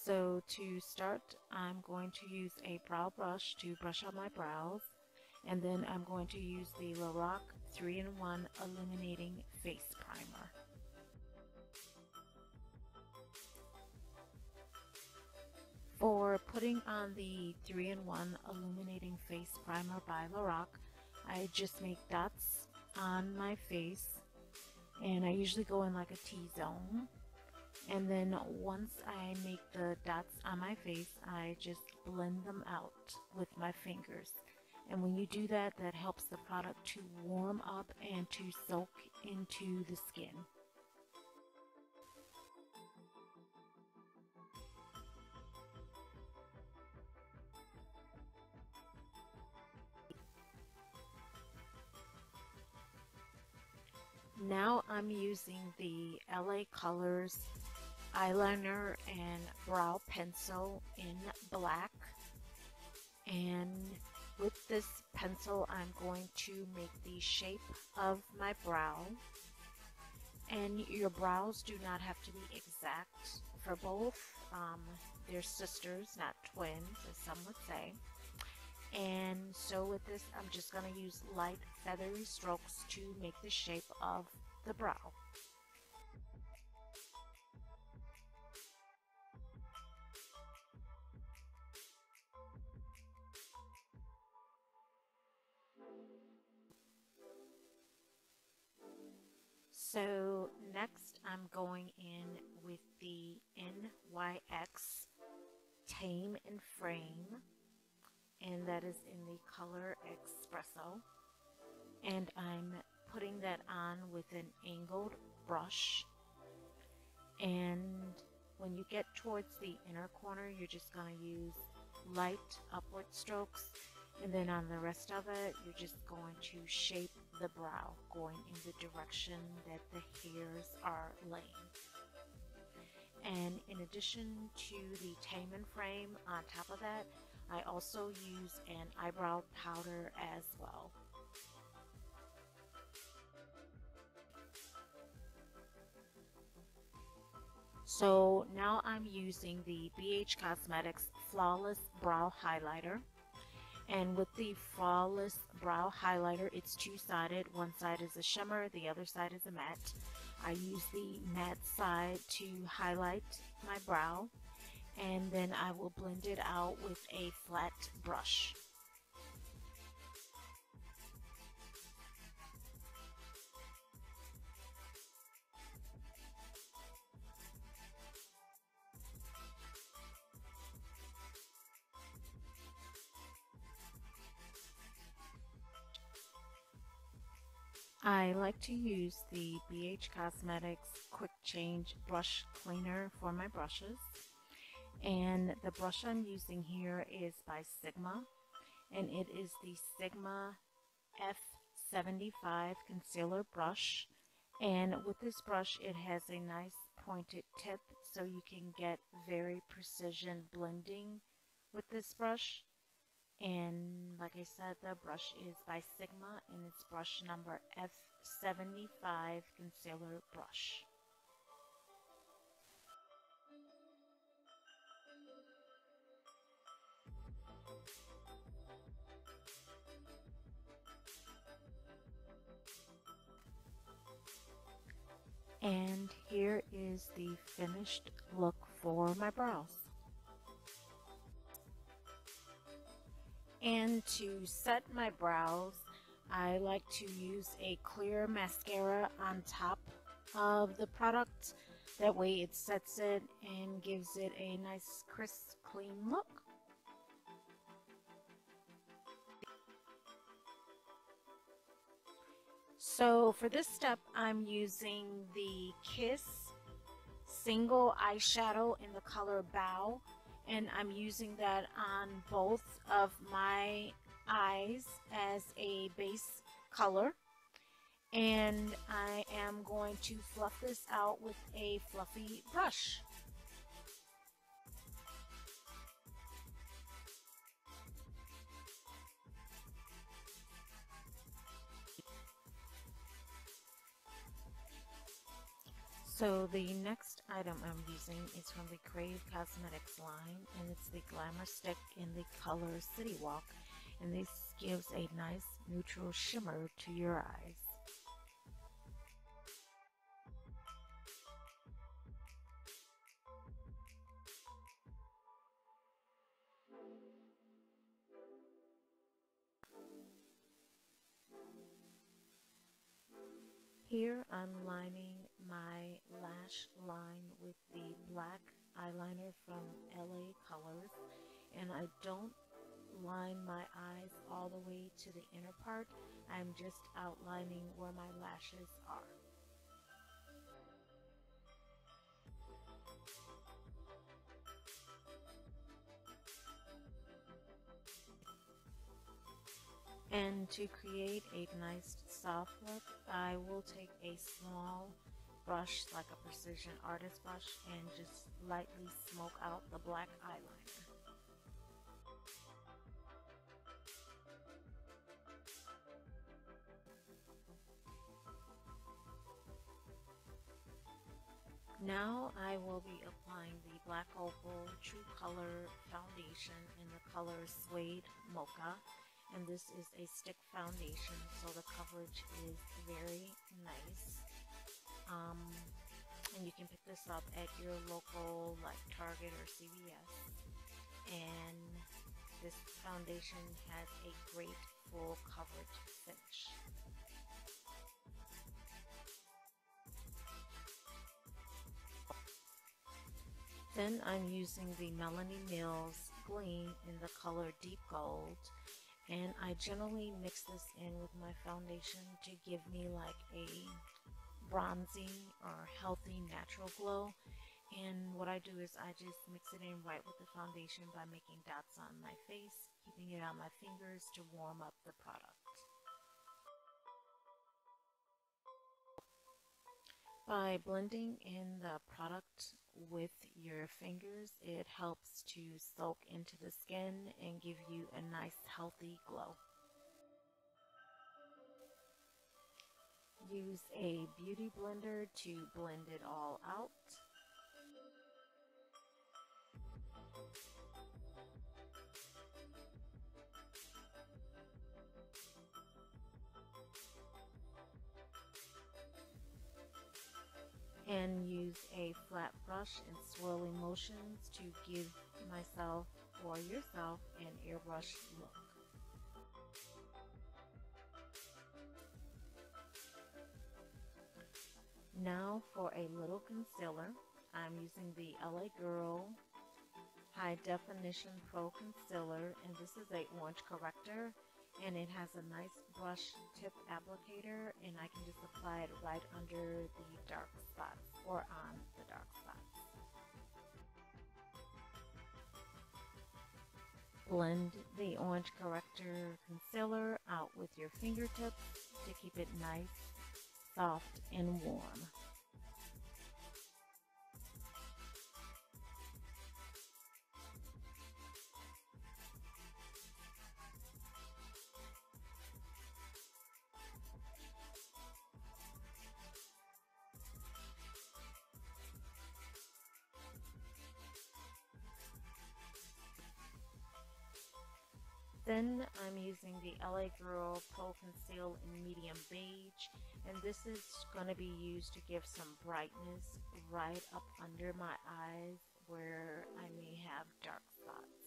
So to start, I'm going to use a brow brush to brush out my brows, and then I'm going to use the Lorac 3-in-1 Illuminating Face Primer. For putting on the 3-in-1 Illuminating Face Primer by Lorac, I just make dots on my face, and I usually go in like a T-zone. And then once I make the dots on my face, I just blend them out with my fingers. And when you do that, that helps the product to warm up and to soak into the skin. Now I'm using the LA Colors eyeliner and brow pencil in black, and with this pencil I'm going to make the shape of my brow. And your brows do not have to be exact for both. They're sisters, not twins, as some would say. And so with this, I'm just going to use light feathery strokes to make the shape of the brow. So next I'm going in with the NYX Tame and Frame, and that is in the color Espresso. And I'm putting that on with an angled brush. And when you get towards the inner corner, you're just going to use light upward strokes. And then on the rest of it, you're just going to shape the brow going in the direction that the hairs are laying. And in addition to the Tame and Frame, on top of that, I also use an eyebrow powder as well. So now I'm using the BH Cosmetics Flawless Brow Highlighter. And with the Flawless Brow Highlighter, it's two-sided. One side is a shimmer, the other side is a matte. I use the matte side to highlight my brow, and then I will blend it out with a flat brush. I like to use the BH Cosmetics Quick Change Brush Cleaner for my brushes. And the brush I'm using here is by Sigma, and it is the Sigma F75 Concealer Brush. And with this brush, it has a nice pointed tip, so you can get very precision blending with this brush. And like I said, the brush is by Sigma, and it's brush number F75 Concealer Brush. And here is the finished look for my brows. And to set my brows, I like to use a clear mascara on top of the product. That way it sets it and gives it a nice crisp, clean look. So for this step, I'm using the Kiss single eyeshadow in the color Bow, and I'm using that on both of my eyes as a base color. And I am going to fluff this out with a fluffy brush. So the next item I'm using is from the Crave Cosmetics line, and it's the Glamour Stick in the color City Walk, and this gives a nice neutral shimmer to your eyes. Here I'm lining my lash line with the black eyeliner from LA Colors, and I don't line my eyes all the way to the inner part. I'm just outlining where my lashes are. And to create a nice soft look, I will take a small brush, like a precision artist brush, and just lightly smoke out the black eyeliner. Now I will be applying the Black Opal True Color Foundation in the color Suede Mocha. And this is a stick foundation, so the coverage is very nice. And you can pick this up at your local like Target or CVS. And this foundation has a great full coverage finish. Then I'm using the Melanie Mills Gleam in the color Deep Gold, and I generally mix this in with my foundation to give me like a bronzy or healthy natural glow. And what I do is I just mix it in right with the foundation by making dots on my face, keeping it on my fingers to warm up the product. By blending in the product with your fingers, it helps to soak into the skin and give you a nice healthy glow. Use a beauty blender to blend it all out. And use a flat brush and swirling motions to give myself or yourself an airbrush look. Now for a little concealer, I'm using the LA Girl High Definition Pro Concealer, and this is a orange corrector, and it has a nice brush tip applicator, and I can just apply it right under the dark spots or on the dark spots. Blend the orange corrector concealer out with your fingertips to keep it nice, soft, and warm. Then I'm using the LA Girl Pro Conceal in Medium Beige, and this is going to be used to give some brightness right up under my eyes where I may have dark spots.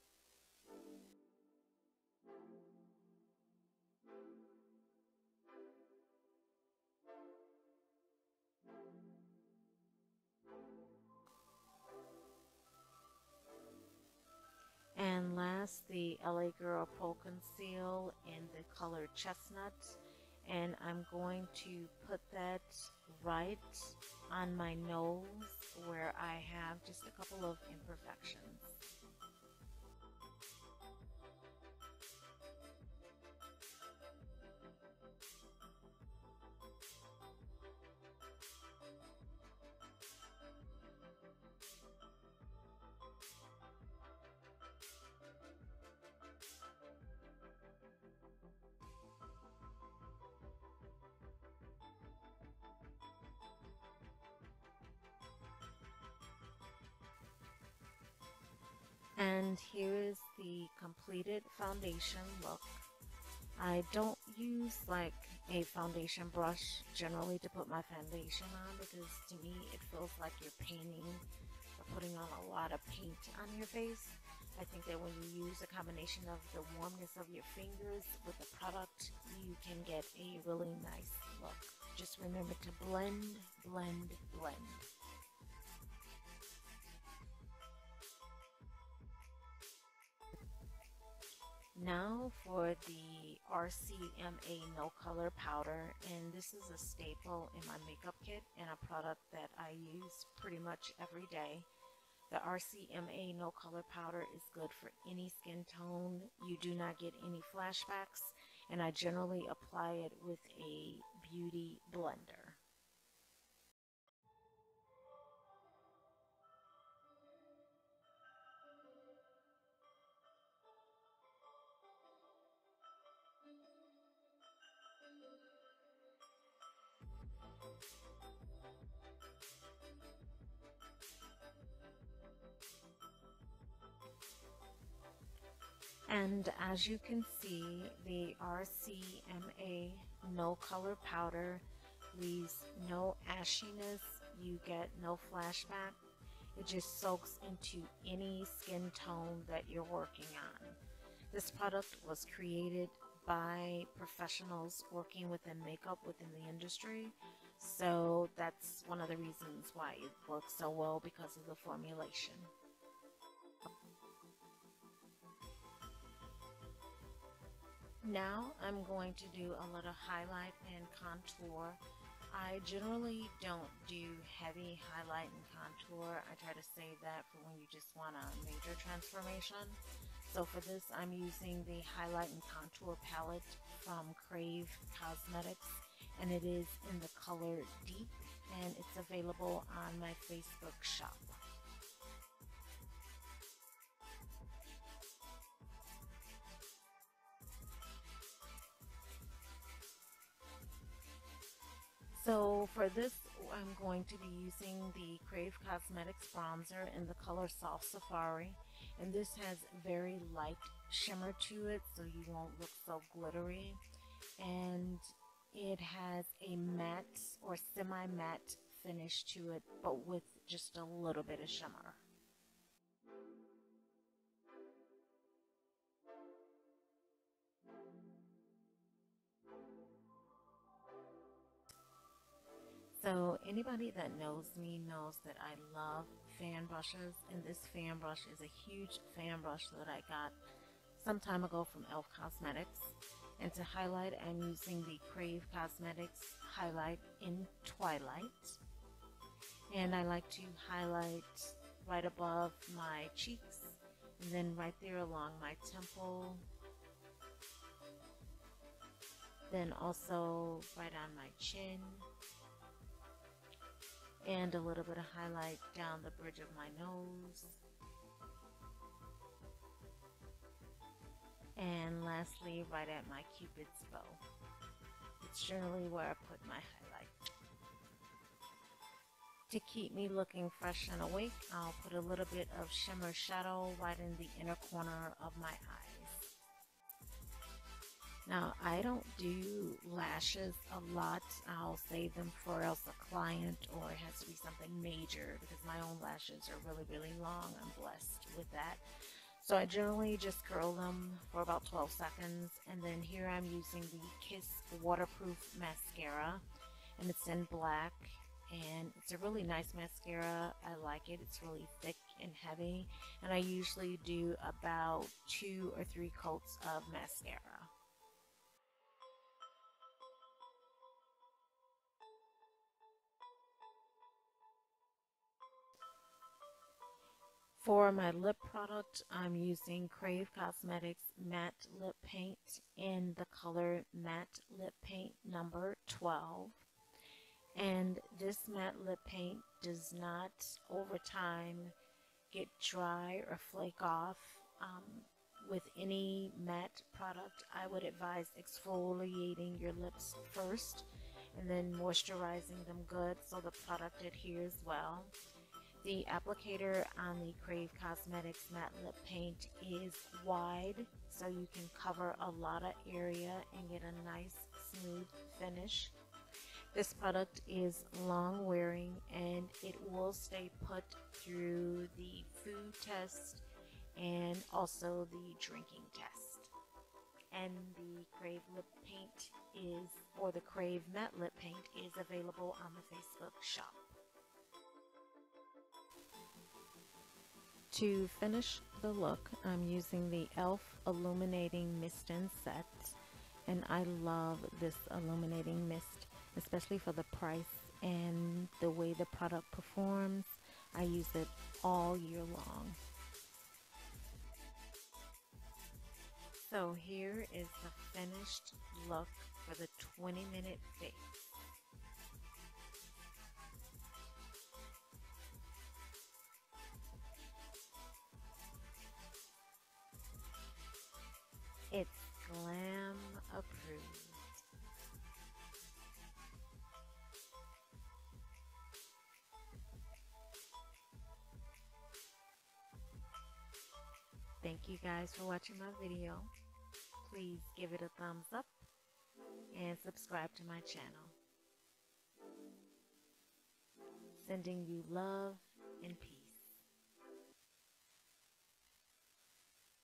And last, the LA Girl Pro Conceal in the color Chestnut. And I'm going to put that right on my nose where I have just a couple of imperfections. And here is the completed foundation look. I don't use like a foundation brush generally to put my foundation on because to me it feels like you're painting or putting on a lot of paint on your face. I think that when you use a combination of the warmness of your fingers with the product, you can get a really nice look. Just remember to blend, blend, blend. Now for the RCMA No Color Powder, and this is a staple in my makeup kit and a product that I use pretty much every day. The RCMA No Color Powder is good for any skin tone. You do not get any flashbacks, and I generally apply it with a beauty blender. And as you can see, the RCMA No Color Powder leaves no ashiness, you get no flashback. It just soaks into any skin tone that you're working on. This product was created by professionals working within makeup within the industry. So that's one of the reasons why it works so well because of the formulation. Now I'm going to do a little highlight and contour. I generally don't do heavy highlight and contour. I try to save that for when you just want a major transformation. So for this, I'm using the highlight and contour palette from Crave Cosmetics, and it is in the color Deep, and it's available on my Facebook shop. So for this, I'm going to be using the Crave Cosmetics bronzer in the color Soft Safari. And this has very light shimmer to it, so you won't look so glittery. And it has a matte or semi-matte finish to it, but with just a little bit of shimmer. So anybody that knows me knows that I love fan brushes, and this fan brush is a huge fan brush that I got some time ago from e.l.f. Cosmetics. And to highlight, I'm using the Crave Cosmetics Highlight in Twilight. And I like to highlight right above my cheeks, and then right there along my temple, then also right on my chin, and a little bit of highlight down the bridge of my nose. And lastly, right at my cupid's bow. It's generally where I put my highlight. To keep me looking fresh and awake, I'll put a little bit of shimmer shadow right in the inner corner of my eyes. Now, I don't do lashes a lot. I'll save them for else a client, or it has to be something major because my own lashes are really, really long. I'm blessed with that. So I generally just curl them for about 12 seconds. And then here I'm using the Kiss Waterproof Mascara, and it's in black. And it's a really nice mascara. I like it. It's really thick and heavy. And I usually do about 2 or 3 coats of mascara. For my lip product, I'm using Crave Cosmetics Matte Lip Paint in the color Matte Lip Paint number 12. And this matte lip paint does not, over time, get dry or flake off. With any matte product, I would advise exfoliating your lips first and then moisturizing them good so the product adheres well. The applicator on the Crave Cosmetics matte lip paint is wide, so you can cover a lot of area and get a nice smooth finish. This product is long wearing and it will stay put through the food test and also the drinking test. And the Crave lip paint is, or the Crave matte lip paint is available on the Facebook shop. To finish the look, I'm using the e.l.f. Illuminating Mist and Set, and I love this illuminating mist, especially for the price and the way the product performs. I use it all year long. So here is the finished look for the 20-minute fix. It's glam approved. Thank you guys for watching my video. Please give it a thumbs up and subscribe to my channel. Sending you love and peace.